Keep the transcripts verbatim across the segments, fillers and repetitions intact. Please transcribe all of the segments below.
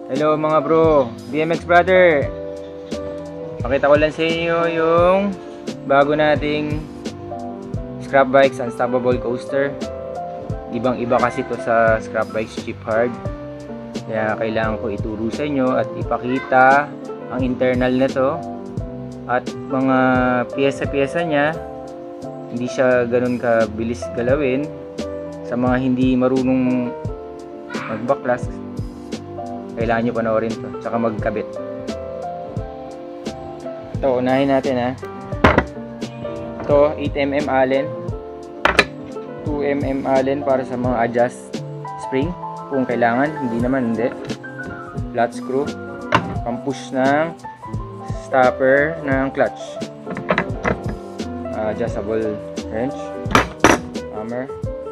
Hello mga bro, B M X brother. Pakita ko lang sa inyo yung bago nating Scrap Bikes Unstoppable Coaster. Ibang iba kasi to sa Scrap Bikes Cheap Hard, kaya kailangan ko ituro sa inyo at ipakita ang internal nito at mga piyesa-piyesa niya. Hindi siya ganun kabilis galawin sa mga hindi marunong magbaklas. Kailangan nyo panoorin to, tsaka magkabit. Ito, unahin natin ha. Ito, eight millimeter Allen, two millimeter Allen para sa mga adjust spring kung kailangan, hindi naman hindi. Flat screw, pang push ng stopper ng clutch. Uh, adjustable wrench, hammer.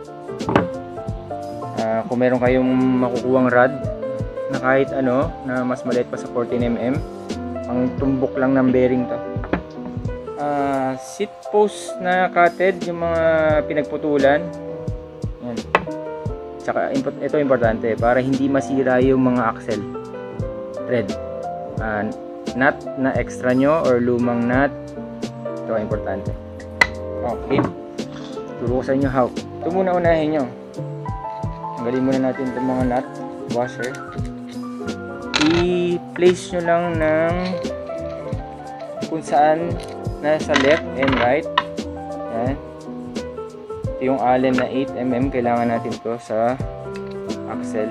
Uh, kung meron kayong makukuhang rod na kahit ano na mas maliit pa sa fourteen millimeter, ang tumbok lang ng bearing to. Uh, seat post na cutted, yung mga pinagputulan. Yan. Tsaka ito importante para hindi masira yung mga axle thread. Uh, nut na extra nyo or lumang nut, ito importante. Okay, turo ko sa inyo how. Ito muna unahin nyo. Tanggalin muna natin itong mga nut washer. I-place nyo lang ng kung saan nasa left and right. Yan. Ito yung Allen na eight millimeter, kailangan natin to sa axle.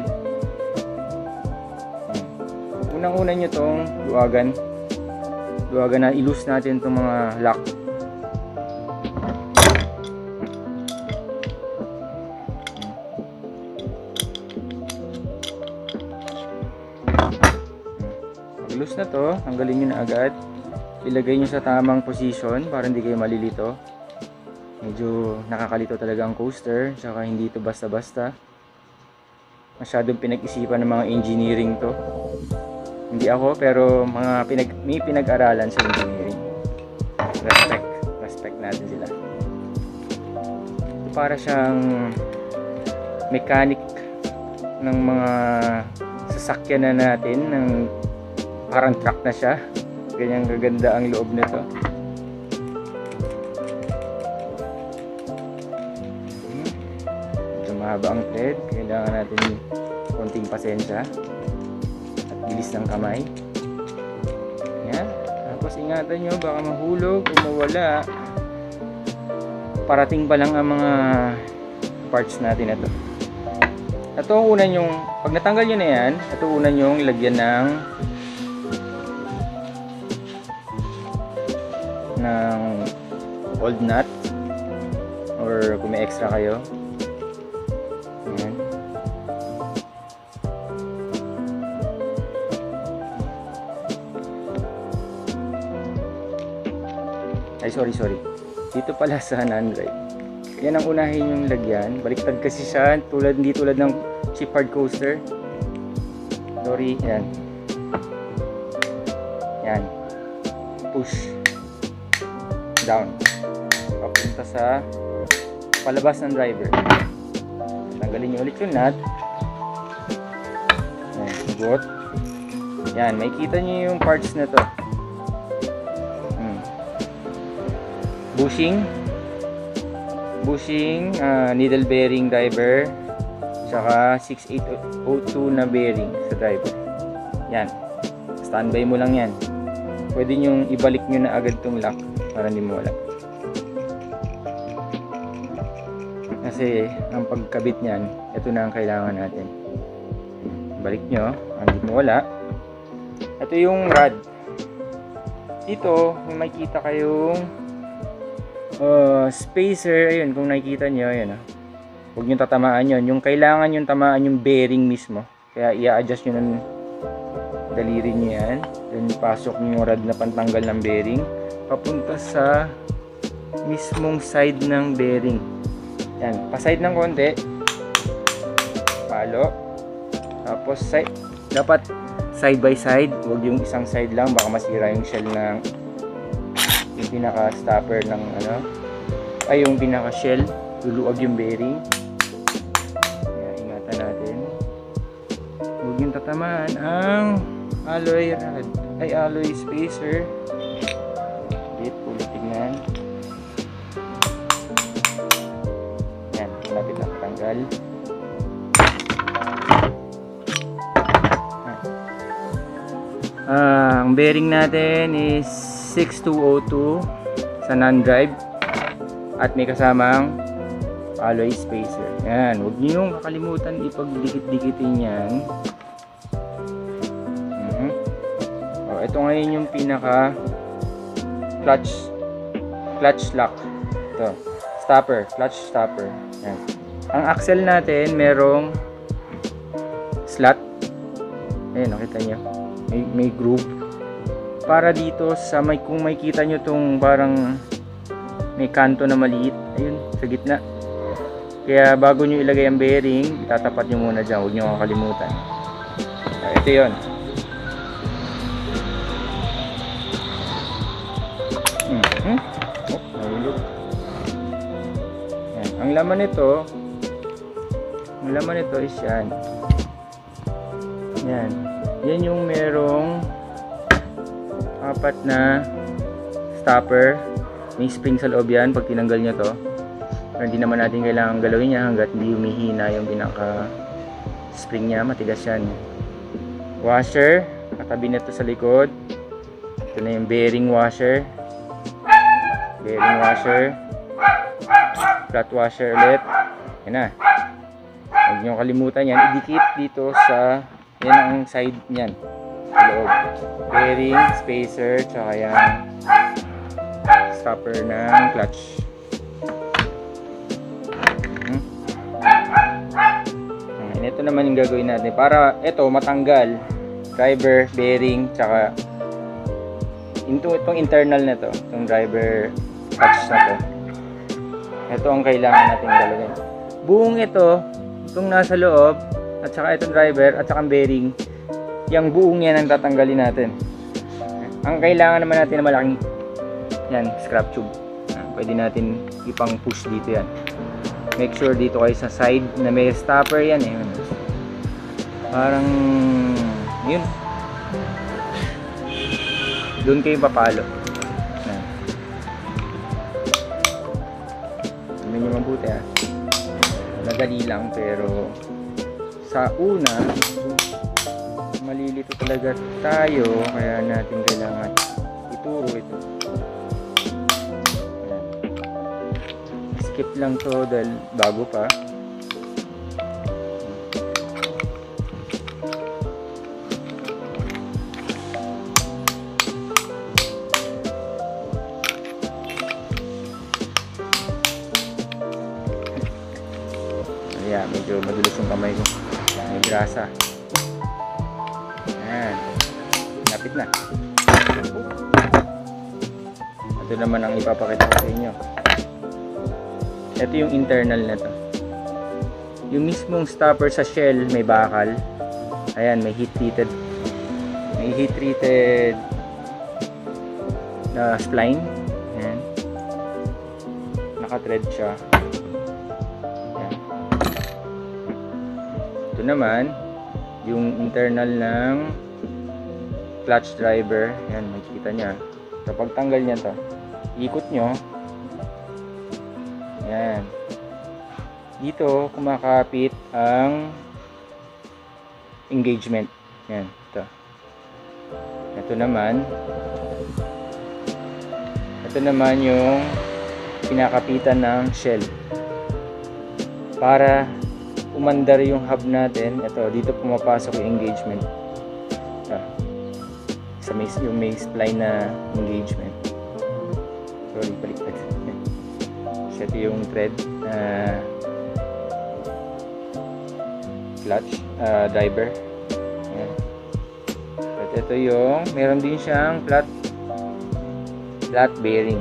Unang-una nyo tong luwagan. Luwagan na i-loose natin itong mga lock. Loose na to, tanggalin nyo na agad. Ilagay nyo sa tamang position para hindi kayo malilito. Medyo nakakalito talaga ang coaster, tsaka hindi to basta-basta. Masyadong pinag-isipan ng mga engineering to. Hindi ako, pero mga pinag may pinag-aralan sa engineering. Respect, respect natin sila. Ito para siyang mechanic ng mga sasakyan na natin, ng parang truck na siya. Ganyang gaganda ang loob nito. Ito mahaba ang thread, kailangan natin konting pasensya at bilis ng kamay. Yan. Tapos ingatan nyo, baka mahulog o mawala. Parating pa lang ang mga parts natin na ito. Ito unan yung, pag natanggal nyo na yan, ito unan yung lagyan ng ng old nut or kung may extra kayo. Ayan. Ay sorry sorry dito pala sa non-drive. Yan ang unahin yung lagyan. Baliktad kasi siya, tulad hindi tulad ng cheap hard coaster. Sorry. Yan yan push down papunta sa palabas ng driver. Tanggalin nyo ulit yung nut. Ayan, sugot. Yan, may kita nyo yung parts na to. hmm. bushing bushing uh, needle bearing driver, tsaka six eight oh two na bearing sa driver. Yan, standby mo lang yan. Pwede nyo ibalik nyo na agad tong lock para hindi mo wala. Kasi ang pagkabit niyan, ito na ang kailangan natin. Balik nyo, hindi mo wala. Ito yung rod. Dito, may makikita kayong uh, spacer. Ayun, kung nakikita nyo, ayun. Huwag nyo tatamaan yun. Yung kailangan yung tamaan yung bearing mismo. Kaya i-adjust nyo ng daliri nyo yan. Then pasok nyo yung rod na pantanggal ng bearing papunta sa mismong side ng bearing. Yan, pa-side ng konti. Palo. Tapos side, dapat side by side, huwag yung isang side lang, baka masira yung shell ng yung pinaka stopper ng ano, ay yung pinaka shell, luluwag yung bearing. Kaya ingatan natin. Huwag yung natatamaan ang alloy rod, ay alloy spacer. Wait, ulit tignan. Yan, malapit na patanggal. Uh, ang bearing natin is six two oh two sa non-drive at may kasamang alloy spacer. Yan, huwag niyo kakalimutan ipagdikit-dikitin yan. Uh-huh. Oh, ito ngayon yung pinaka clutch clutch lock. Ito, stopper, clutch stopper. Yan. Ang axle natin merong slot. Ayun, nakita niyo. May, may groove para dito sa may, kung makikita nyo tong parang may kanto na maliit, ayun sa gitna. Kaya bago nyo ilagay ang bearing, itatapat nyo muna dyan, huwag nyo kakalimutan. So, ito yun. Mm-hmm. Oh, nahulog. Yan. Ang laman nito ang laman nito is yan. Yan. Yan yung merong apat na stopper. May spring sa loob yan pag tinanggal nyo to. Pero hindi naman natin kailangan galawin niya hanggat hindi humihina yung pinaka spring niya. Matigas yan. Washer. Katabi na to sa likod. Ito na yung bearing washer. Bearing washer. Flat washer ulit. Yan na. Huwag nyo kalimutan yan. Idikit dito sa yan ang side niyan, loob. Bearing, spacer, tsaka yan stopper ng clutch. Hmm. Okay, ito naman yung gagawin natin para ito matanggal. Driver, bearing, tsaka ito, itong internal na to, itong driver clutch na to. Ito ang kailangan natin galawin. Buong ito, itong nasa loob, at saka itong driver at saka ang bearing, yung buong yan ang tatanggalin natin. Ang kailangan naman natin na malaking yan, scrap tube. Pwede natin ipang push dito yan. Make sure dito kayo sa side na may stopper yan eh. Parang yun, doon kayo papalo. Sabi nyo mabuti ha. Madali lang pero sa una, malilito talaga tayo, kaya natin kailangan ituro ito. Ayan. Skip lang to dahil bago pa. Ayan, medyo madulas yung kamay ko. May grasa. Ayan. Lapit na. Ito naman ang ipapakita ko sa inyo. Ito yung internal na to. Yung mismong stopper sa shell may bakal. Ayan, may heat treated. May heat treated na spline. Ayan. Naka-thread siya. Ayan. Ito naman yung internal ng clutch driver. Yan, makikita nya kapag tanggal nya to, ikot nyo yan, dito kumakapit ang engagement. Yan, ito ito naman ito naman yung pinakapitan ng shell para umandar yung hub natin. Ito, dito pumapasok yung engagement. Ito. Sa may, yung may spline na engagement. Sorry, baliktad. So, ito yung thread na uh, clutch, uh, driver. Ayan. At ito yung, meron din siyang flat flat bearing.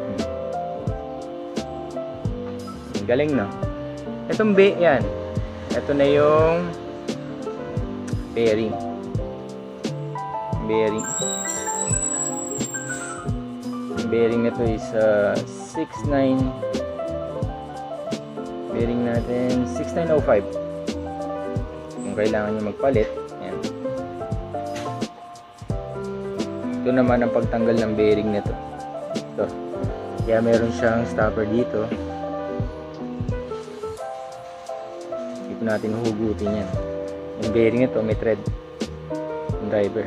Hmm. Galing, no? Itong be, yan. Ito na yung bearing. Bearing. Yung bearing nito is uh, six nine. Bearing natin six nine oh five. Kung kailangan nyo magpalit, yan. Ito naman ang pagtanggal ng bearing nito. Ito. Kaya meron siyang stopper dito. Hindi ko natin hugutin yan. Yung bearing nito may thread. Yung driver.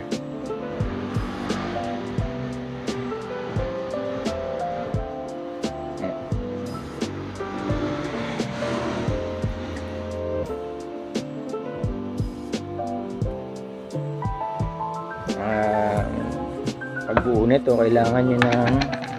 Uh, pagbuo nito kailangan nyo ng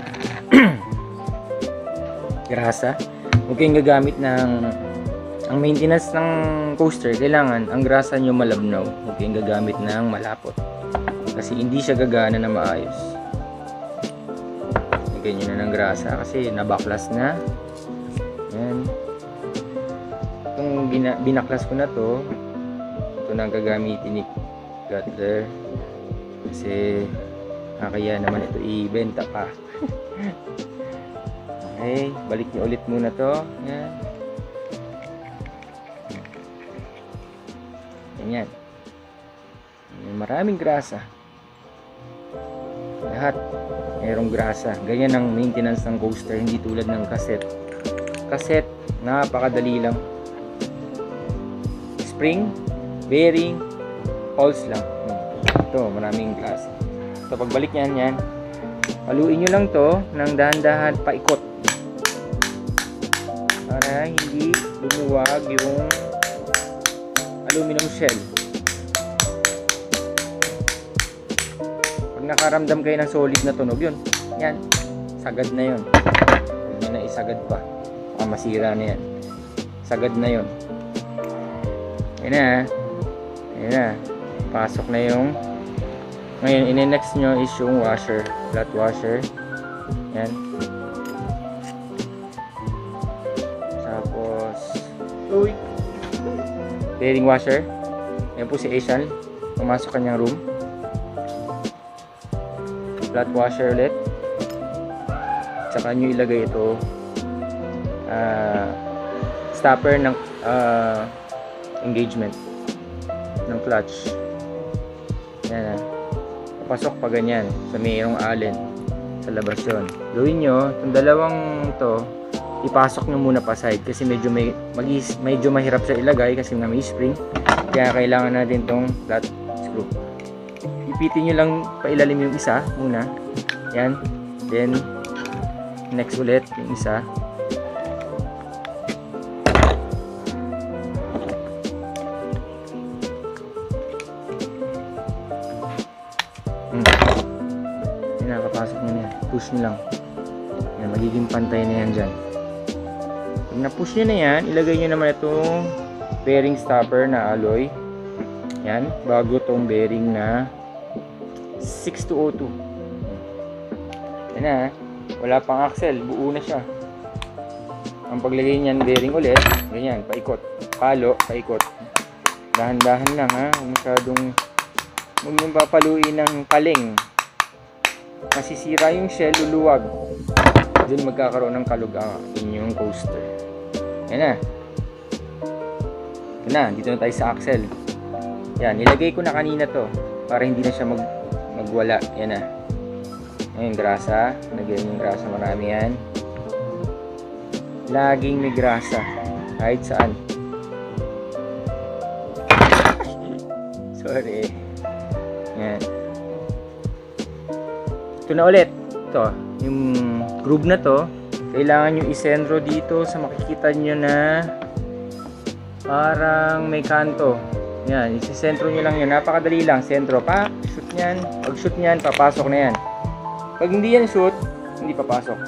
grasa. Huwag kayong gagamit ng ang maintenance ng coaster, kailangan ang grasa nyo malabnaw. Huwag kayong gagamit ng malapot kasi hindi siya gagana na maayos. Lagyan nyo na ng grasa kasi nabaklas na. Yan. Itong binaklas ko na to, ito na ang gagamitin ni Cutler kasi kaya naman ito ibenta pa. Okay, balik nyo ulit muna to. Yan. Ganyan. Maraming grasa. Lahat mayroong grasa. Ganyan ang maintenance ng coaster, hindi tulad ng cassette. Cassette, napakadali lang. Spring, bearing, pulse lang. Ito, maraming grasa. So pagbalik niyan, yan. Haluin nyo lang to ng dahan-dahan paikot para hindi lumuwag yung aluminum shell. Pag nakaramdam kayo ng solid na tunog, yun, yan, sagad na yun. Huwag nyo na isagad pa, baka masira na yan. Sagad na yun. Ayan na, ayan na, pasok na yung. Ngayon, in-next nyo is yung washer, flat washer. Yan. Tapos, uy, bearing washer. Yan po si Asian. Pumasok kanyang room. Flat washer ulit. Tsaka nyo ilagay ito uh, stopper ng uh, engagement ng clutch. Yan na. Pasok pa ganyan sa mayroong allen sa labas yun. Gawin nyo itong dalawang to, ipasok nyo muna pa side kasi medyo may magis, medyo mahirap siya ilagay kasi nga may spring, kaya kailangan natin tong flat screw. Ipitin nyo lang pailalim yung isa muna, yan, then next ulit yung isa. Nakapasok nyo na yan, push nyo lang yan, magiging pantay na yan dyan. Pag na-push nyo na yan, ilagay nyo naman itong bearing stopper na alloy yan, bago itong bearing na six two oh two. Yan na, wala pang axle, buo na siya. Ang paglagay nyan bearing ulit, ganyan, paikot, palo, paikot, dahan-dahan lang ha, masyadong huwag nyo papaluin ng paling. Masisira yung shell, luluwag. Doon magkakaroon ng kalug ang inyong coaster. Yan na. Ito na, dito na tayo sa axle. Yan, nilagay ko na kanina to para hindi na siya mag magwala. Yan na. Ngayon, grasa. Lagyan yung grasa, marami yan. Laging may grasa. Kahit saan. Sorry. Yan. Ito na ulit. Ito, yung groove na to, kailangan nyo isentro dito sa makikita nyo na parang may kanto. Yan, isisentro nyo lang yun. Napakadali lang. Sentro pa, shoot nyan. Pag shoot nyan, papasok na yan. Pag hindi yan shoot, hindi papasok.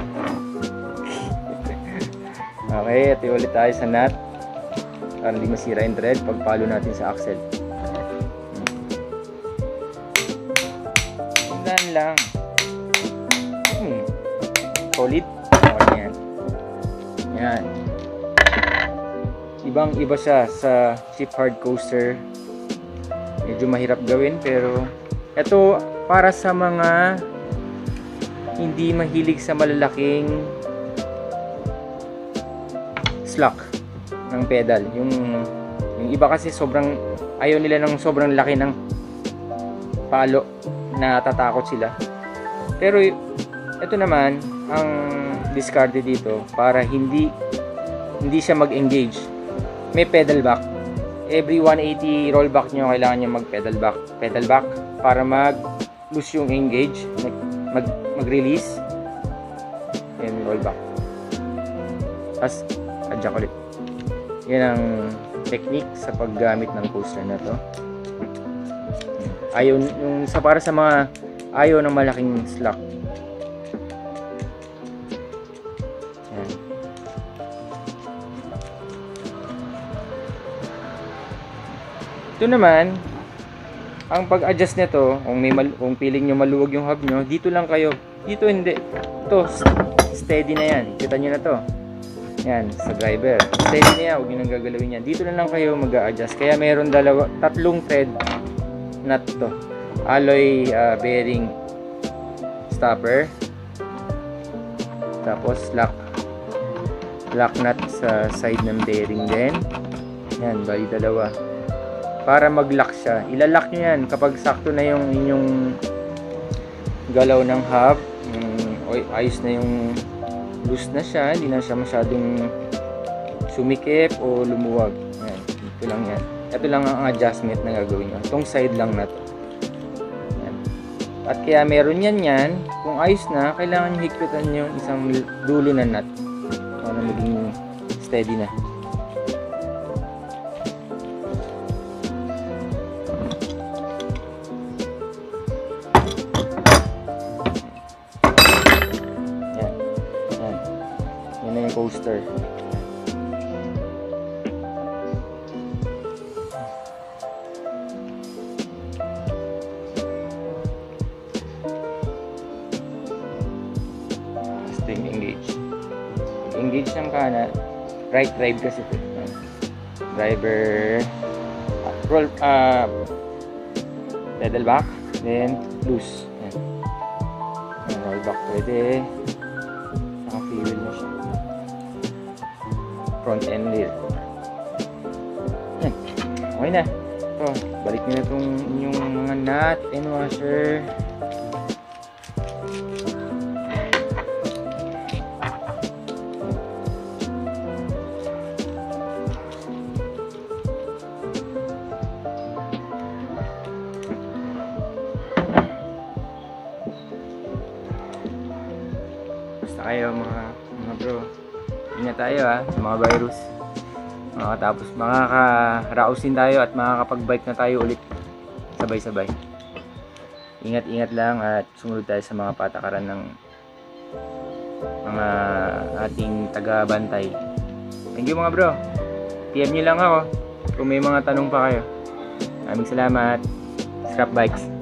Okay, ito ulit tayo sa nut para hindi masira yung thread pag palo natin sa axle. Tingnan lang. Hmm. Solid. Okay, yan. Yan. Ibang iba siya sa cheap hard coaster. Medyo mahirap gawin pero ito para sa mga hindi mahilig sa malalaking slack ng pedal. Yung yung iba kasi sobrang ayaw nila ng sobrang laki ng palo natatakot sila. Pero ito naman ang discarded dito para hindi hindi siya mag-engage. May pedal back. Every one eighty rollback nyo, kailangan nyo mag pedal back. Pedal back para mag-loose yung engage, mag, mag-release, and rollback. As adjust ulit. Yan ang technique sa paggamit ng coaster na to. Ayaw, yung sa para sa mga ayaw ng malaking slack. Yan. Ito naman, ang pag-adjust nito, kung may mal kung feeling nyo maluwag yung hub nyo, dito lang kayo. Dito hindi. Ito, steady na yan. Kita nyo na to. Yan, sa driver. Steady na yan, huwag nyo nang gagalawin yan. Dito na lang kayo mag-a-adjust. Kaya meron dalawa, tatlong thread nut to. Alloy uh, bearing stopper. Tapos lock. Lock nut sa side ng bearing din. Yan, bali dalawa. Para mag-lock siya. Ilalock nyo yan kapag sakto na yung inyong galaw ng hub. Um, ayos na yung loose na siya, hindi na siya masyadong sumikip o lumuwag. Yan, ito lang yan. Ito lang ang adjustment na gagawin nyo. Itong side lang na to. Yan. At kaya meron yan yan, kung ayos na, kailangan nyo higpitan nyo isang dulo na nut para maging steady na. Coaster. Steam engage. Engage ng kana. Right drive kasi ito. Driver. Uh, roll. Uh, pedal back. Then loose. Yan. Roll back pwede. Naka-fuel na siya. Front and rear. Yan. Okay na. Ito, balik nyo na itong inyong mga nut and washer. Basta kayo mga, mga bro. Ingat tayo ha, sa mga virus. Makatapos makaka-rausin tayo at makakapag-bike na tayo ulit sabay-sabay. Ingat-ingat lang at sumunod tayo sa mga patakaran ng mga ating taga-bantay. Thank you mga bro. P M nyo lang ako kung may mga tanong pa kayo. Maraming salamat. Scrap Bikes.